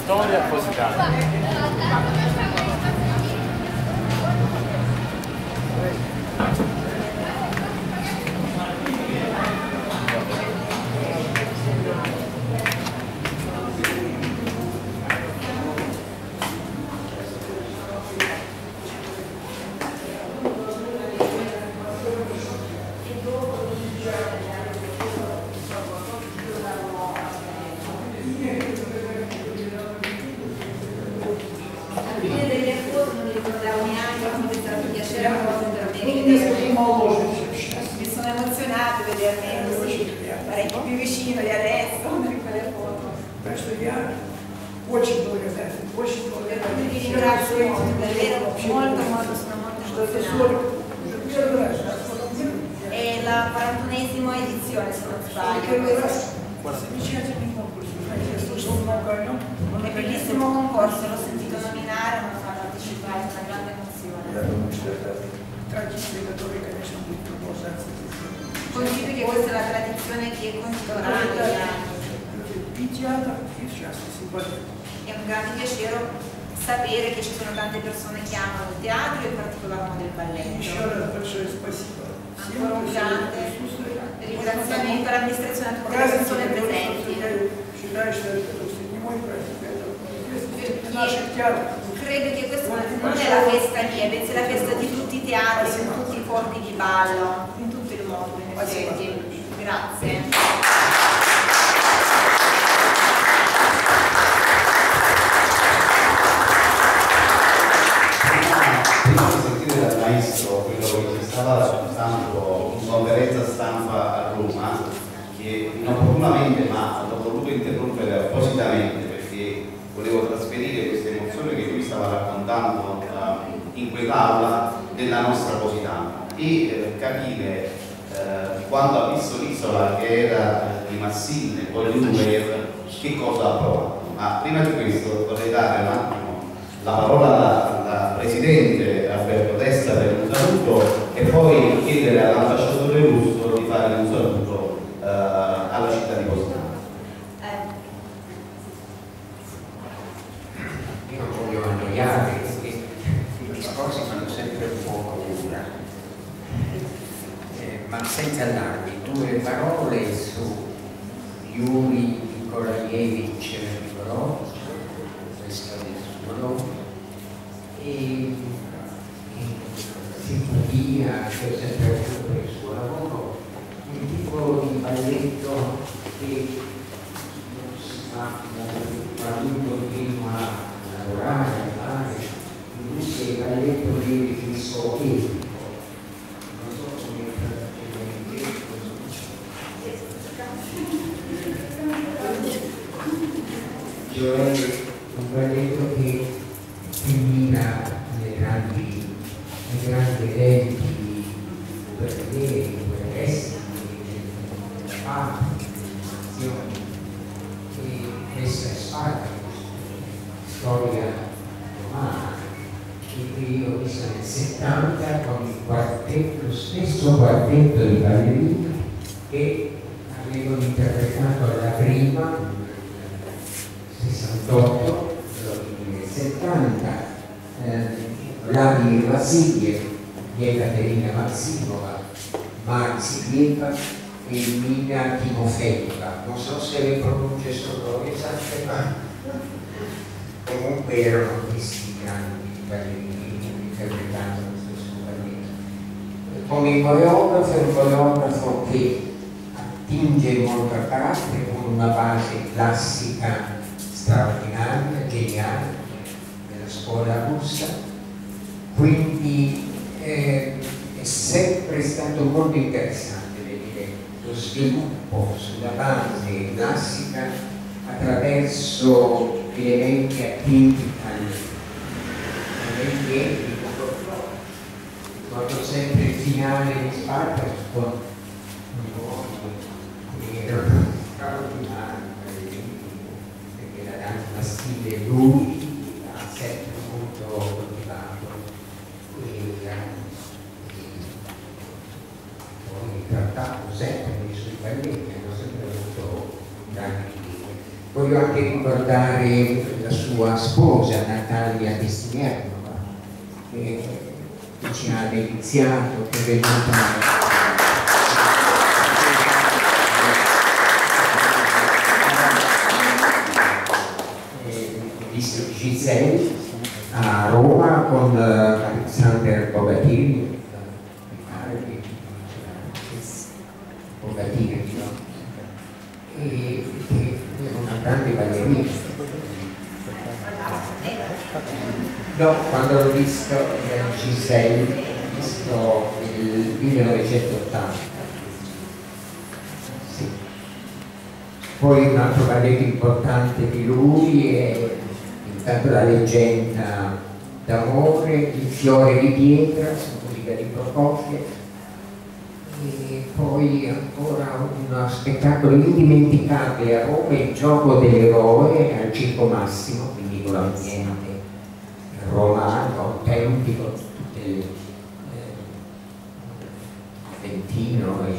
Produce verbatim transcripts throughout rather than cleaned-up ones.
storia positana. Mi sono emozionata a vedermi così, parecchio più vicino di adesso, di quelle foto. Vi ringrazio molto, davvero molto molto, sono molto emozionata. È la quarantunesima edizione, se non sbaglio. È un bellissimo concorso, l'ho sentito nominare, non ho partecipato, è una grande emozione. Consideri che questa è la tradizione che contemporanea. È un grande piacere sapere che ci sono tante persone che amano il teatro e in particolar modo il balletto. Ancora un grande ringraziamento all'amministrazione a tutte le persone presenti. Credo che questa non è la festa mia, bensì la festa di tutti i teatri, di tutti i corpi di ballo, in tutto il mondo, in effetti. Grazie. Prima di sentire dal maestro quello che ci stava raccontando in conferenza stampa a Roma, che inopportunamente, ma l'ho voluto interrompere appositamente perché volevo trasferire questa emozione che lui stava raccontando uh, in quell'aula della nostra Positano e eh, capire eh, quando ha visto l'isola che era eh, di Massin e poi l'Uber che cosa ha provato. Ma prima di questo vorrei dare un attimo la parola alla Presidente Alberto Testa per un saluto e poi chiedere all'ambasciatore Russo di fare un saluto eh, alla città di Positano. Io non voglio annoiare perché i discorsi fanno sempre un po' paura, eh, ma senza allarmi, due parole su Yuri Nikolaevich Nikolov, questo è il suo nome, e simpatia, che ho sempre avuto per il suo lavoro, un tipo di balletto che non si fa quando uno continua a lavorare, a fare, invece il balletto di definisco etico. Non so come tradurre in cioè un balletto che mira nei grandi, nei grandi eventi europei, esteri, della parte, delle nazioni. E questa è Spartacus, storia romana, che io ho visto nel settanta con il quartetto, lo stesso quartetto di ballerini che avevano interpretato alla prima, sessantotto, nel settanta, eh, Vladimir Vassiliev, Ekaterina Maximova, Maximova e Mina Timofeeva. Non so se le pronunce sono esatte, ma comunque erano questi grandi ballerini che interpretavano lo stesso balletto. Come coreografo, è un coreografo che attinge molto a carattere con una base classica straordinaria, geniale, della scuola russa, quindi eh, è sempre stato molto interessante vedere lo sviluppo sulla base classica attraverso elementi attinti al elementi. Ricordo sempre il finale di Spartacus con un uomo che era straordinario, perché era una stile lui, ha sempre molto coltivato e poi trattato sempre dei suoi balletti, hanno sempre avuto grandi linee. Voglio anche ricordare della sua sposa Natalia Testierno, che, che ci ha deliziato, che è venuta Giselle a Roma con Alexander Bogatini, mi pare che Bogatini, no? E che è una grande ballerina. No, quando l'ho visto Giselle, ho visto nel millenovecentottanta. Sì. Poi un altro balletto importante di lui è intanto La leggenda d'amore, Il fiore di pietra, su musica di Prokofiev, e poi ancora uno spettacolo indimenticabile a Roma, Il gioco dell'eroe al Circo Massimo, quindi con l'ambiente romano, autentico, tutte le eh, Aventino e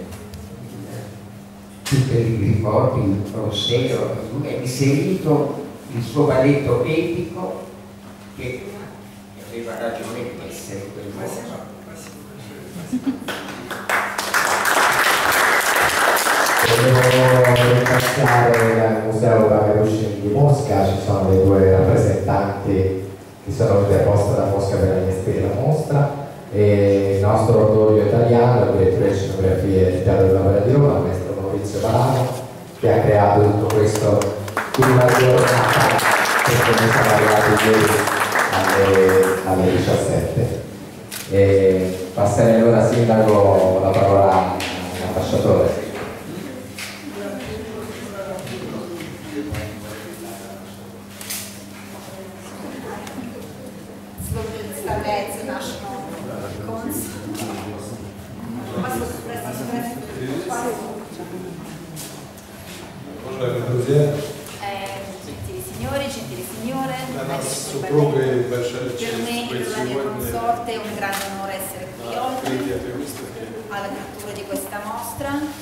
tutti i ricordi, il Colosseo. Lui ha inserito il suo balletto epico che aveva ragione di essere quel modo. Volevo ringraziare al Museo Gagarushkin di Mosca, ci sono le due rappresentanti che sono venute apposta da Mosca per allestire la mostra, e il nostro orgoglio italiano, il direttore di scenografie del Teatro dell'Opera di Roma, il maestro Maurizio Palano, che ha creato tutto questo in una giornata che noi siamo arrivati ieri alle, alle diciassette. E passerei ora, Sindaco, la parola all'ambasciatore. Gentili signori, gentili signore, per me e per la mia consorte è un grande onore essere qui oggi all'apertura di questa mostra.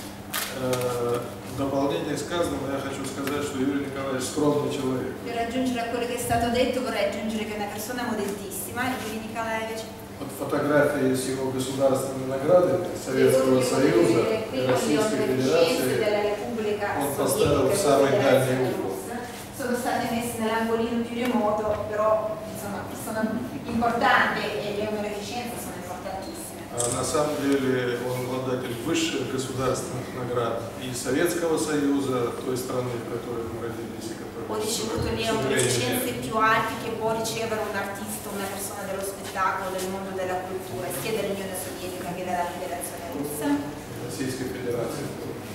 В дополнение к сказанному я хочу сказать, что Юрий Николаевич скромный человек. Per aggiungere a quello che è stato detto vorrei aggiungere che è una persona modestissima, Юрий Николаевич. Вот фотографии с его государственными наградами Советского Союза и Российской Федерации он поставил в самый дальний угол. Sono state messe nell'angolino più remoto, però insomma sono importanti e le onorificenze sono importantissime. А на самом деле он обладатель высших государственных наград и Советского Союза, той страны, в которой мы родились и которой Ho ricevuto le onorificenze più alte che può ricevere un artista, una persona dello spettacolo, del mondo della cultura, sia dell'Unione Sovietica che della Federazione Russa. Российской Федерации.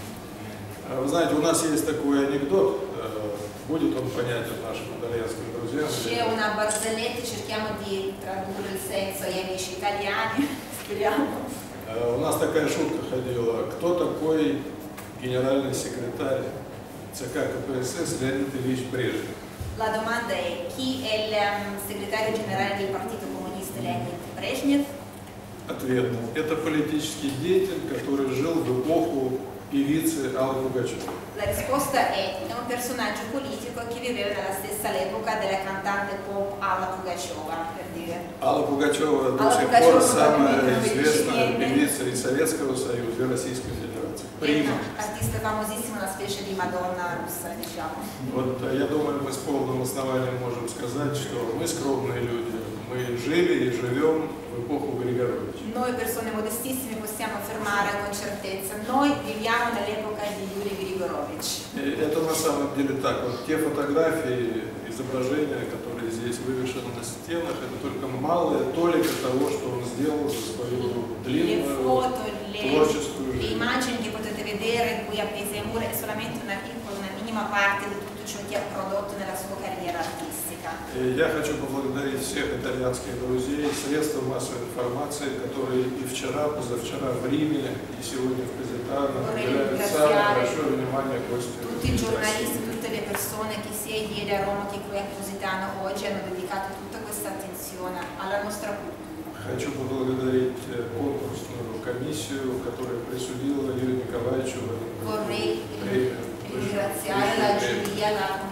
Вы знаете, у нас есть такой анекдот, будет он понятен нашим итальянским друзьям. C'è una barzelletta, cerchiamo di tradurre il senso agli amici italiani, speriamo. У нас такая шутка ходила, кто такой генеральный секретарь ЦК КПСС Леонид Ильич Брежнев? La domanda è: chi è il um, segretario generale del Partito Comunista Leonid Brezhnev? Ответ. Это политический деятель, который жил в эпоху pivizze Alla Pugacheva. La risposta è: è un personaggio politico che viveva nella stessa epoca della cantante pop Alla Pugacheva, per dire. Alla Pugacheva до сих пор самая известная певица из Советского Союза и Российской Федерации. Прима. Artista famosissima, una specie di Madonna russa, diciamo. Вот я думаю, мы с полным основанием можем сказать, что мы скромные люди, мы жили и живем в эпоху Григоровича. Noi persone modestissime possiamo affermare con certezza, noi viviamo nell'epoca di Yuri Grigorovich. Это на самом деле так. Вот те фотографии, изображения, которые здесь вывешены на стенах, это только малая толика того, что он сделал за свою длинную творческую жизнь. Le immagini che potete vedere qui appese ai muri è solamente una piccola, una minima parte di tutto ciò che ha prodotto nella sua carriera artistica. Я хочу поблагодарить всех итальянских друзей, средств массовой информации, которые и вчера, позавчера в Риме, и сегодня в Позитано уделяют самое большое внимание гостю. Tutti i giornalisti, tutte le persone che sia ieri a Roma che qui a Positano oggi hanno dedicato tutta questa attenzione alla nostra cultura. Хочу поблагодарить конкурсную комиссию, которая присудила Юрию Николаевичу Vorrei ringraziare la giuria, la commissione della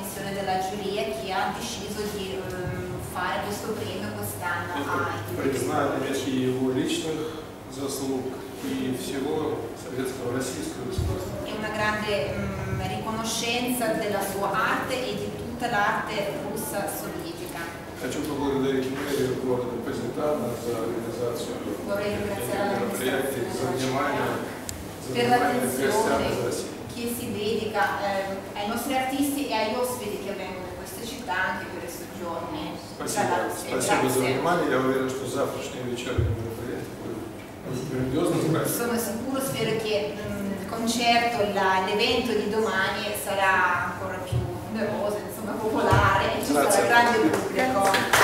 della giuria che ha deciso di um, fare questo premio quest'anno ai признали и его личных заслуг и всего советского российского искусства. È una grande um, riconoscenza della sua arte e di tutta l'arte russa sovietica. Хочу поблагодарить мэрию города Позитано за организацию мероприятий, за внимание, за внимание к гостям из России. Che si dedica eh, ai nostri artisti e agli ospiti che vengono in queste città anche per i soggiorni. Спасибо, спасибо за внимание. Я уверен, что завтрашнее вечернее мероприятие будет грандиозным праздником. Sono sicuro, spero che mh, il concerto, l'evento di domani sarà ancora più numeroso, insomma popolare, e ci sarà grande pubblico.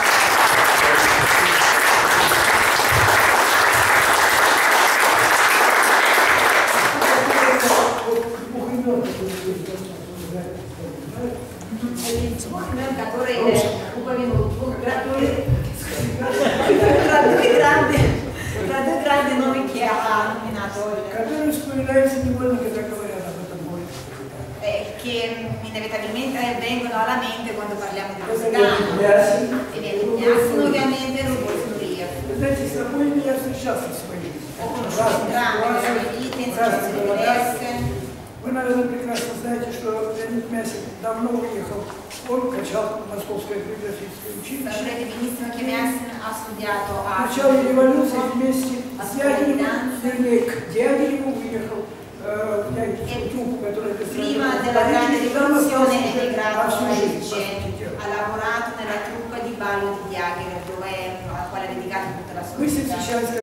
Tra due grandi nomi che ha nominato, которые вспоминаются невольно, когда говорят об этом городе. Eh, che inevitabilmente vengono alla mente quando parliamo di Positano. E Vietnam, ovviamente Rubov Turiev. Знаете, с обоими я встречался в своей жизни. Вы, наверное, прекрасно знаете, что Леонид Мясин давно уехал. Он качал Московское географическое училище. Sapete benissimo che Мясин ha studiato a... В начале революции вместе с Дягилевым, вернее, к Дягилеву уехал в Дягилевскую труппу, которая prima della grande rivoluzione è emigrato a Cecenia, ha lavorato nella truppa di ballo di Diaghilev, dove alla quale ha dedicato tutta la sua vita.